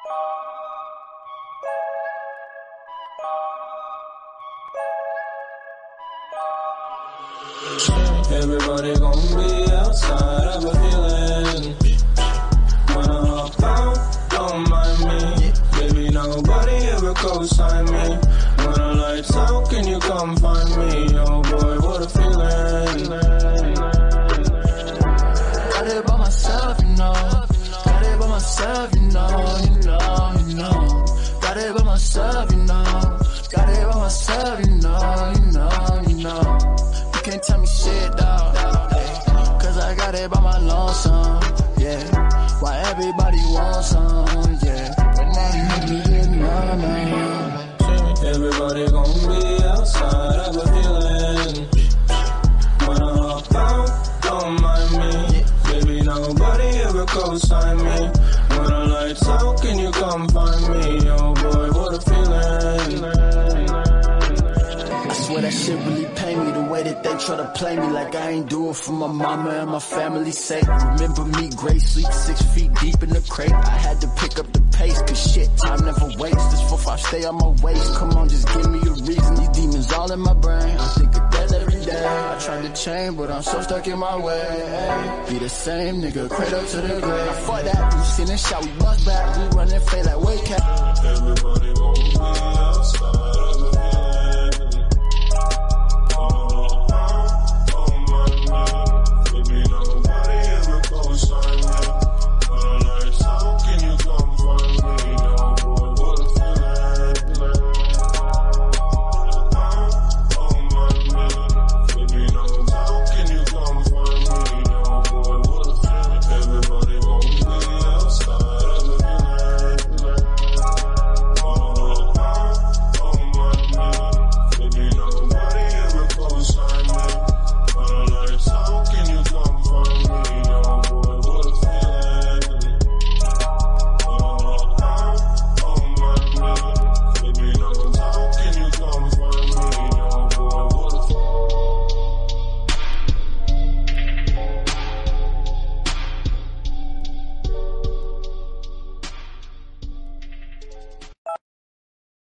Everybody gon' be outside of a feeling. When I hop out, don't mind me. Baby, nobody ever co-sign me. When the lights out, can you come find me? Oh boy, what a feeling. Got it by myself, you know. Got it by myself, you know. You know. Got it by myself, you know. Got it by myself, you know. You can't tell me shit, dawg. Cause I got it by my lonesome, yeah. Why everybody wants some, yeah. But now you need no. Everybody gon' be outside of a feeling. When I hop out, don't mind me. Baby, nobody ever co-sign me. When the lights out, can you come find me? Oh boy, what a feeling. I swear that shit really pain me, the way that they try to play me like I ain't do it for my mama and my family's sake. Remember me, gray sleep 6 feet deep in the crate. I had to pick up the pace, cause shit, time never waits. This 4-5 stay on my waist, come on, just give me a reason. These demons all in my brain, I think of death every day. I tried to change, but I'm so stuck in my way. Be the same nigga, cradle to the grave. Fuck that, we seen and shot, we bust back. We running fade like weight cap. Everybody gon' be outside of a